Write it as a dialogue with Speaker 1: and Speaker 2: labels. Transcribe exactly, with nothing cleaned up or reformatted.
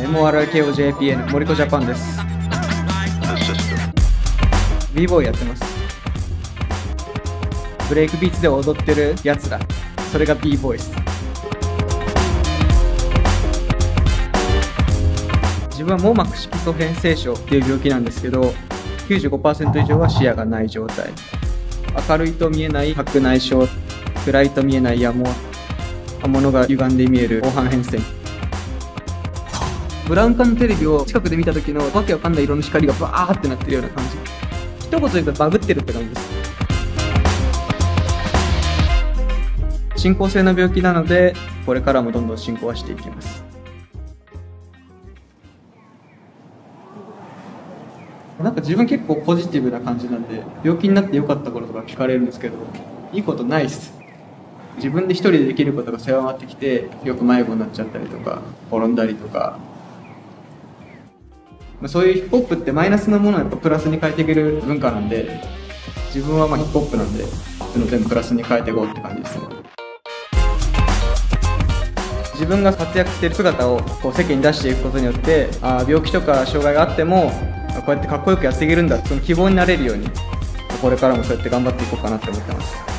Speaker 1: エムオーアールアイケーオージェーピーエヌ 森子ジャパンです。 b ボーイやってます。ブレイクビーツで踊ってるやつら、それが b ボーイです。自分は網膜色素変性症っていう病気なんですけど、きゅうじゅうごパーセント以上は視野がない状態。明るいと見えない白内障、暗いと見えない野網、物が歪んで見える黄斑変性。ブラウン管のテレビを近くで見た時のわけわかんない色の光がバーってなってるような感じ。一言で言うとバグってるって感じです。進行性の病気なので、これからもどんどん進行はしていきます。なんか自分結構ポジティブな感じなんで、病気になって良かったこととか聞かれるんですけど、いいことないっす。自分で一人でできることが狭まってきて、よく迷子になっちゃったりとか、転んだりとか。そういうヒップホップってマイナスなものをやっぱプラスに変えていける文化なんで、自分はまあヒップホップなんで、そういうの全部プラスに変えていこうって感じですね。自分が活躍している姿をこう世間に出していくことによって、あ病気とか障害があってもこうやってかっこよくやっていけるんだ、その希望になれるように、これからもそうやって頑張っていこうかなって思ってます。